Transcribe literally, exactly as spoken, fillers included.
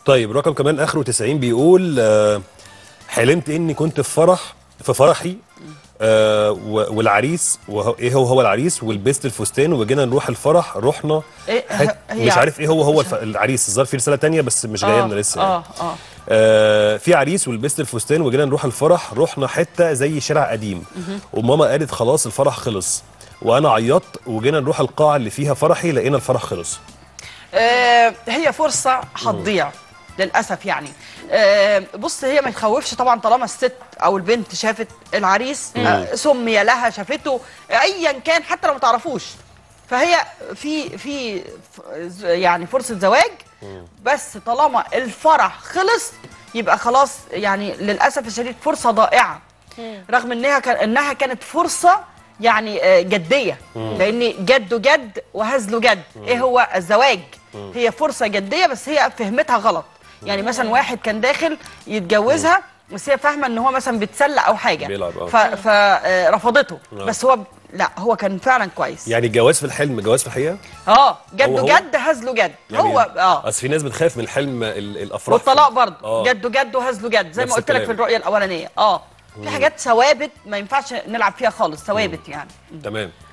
طيب رقم كمان اخره تسعين بيقول آه حلمت اني كنت في فرح في فرحي آه والعريس وهو ايه هو هو العريس ولبست الفستان وجينا نروح الفرح رحنا إيه حت مش عارف ايه هو هو الف... العريس. الظاهر في رساله تانية بس مش جايه لنا لسه يعني. اه اه آه في عريس ولبست الفستان وجينا نروح الفرح رحنا حته زي شارع قديم وماما قالت خلاص الفرح خلص وانا عيطت وجينا نروح القاعه اللي فيها فرحي لقينا الفرح خلص. آه هي فرصه هتضيع للاسف يعني. آه بص هي ما تخوفش طبعا طالما الست او البنت شافت العريس آه سمي لها شافته ايا كان حتى لو ما تعرفوش، فهي في في يعني فرصه زواج. بس طالما الفرح خلص يبقى خلاص يعني للاسف الشديد فرصه ضائعه، رغم انها كان انها كانت فرصه يعني جديه، لان جد جد وهزله جد. ايه هو الزواج؟ هي فرصه جديه بس هي فهمتها غلط. يعني مثلا واحد كان داخل يتجوزها بس هي فاهمه ان هو مثلا بيتسلى او حاجه فرفضته، بس هو لا هو كان فعلا كويس. يعني الجواز في الحلم جواز في الحقيقه؟ اه جده جد هزله جد. يعني هو اه اصل في ناس بتخاف من الحلم الافراح والطلاق برضه آه. جده جد وهزله جد زي ما قلت لك في الرؤيه الاولانيه. اه في حاجات ثوابت ما ينفعش نلعب فيها خالص، ثوابت يعني. تمام.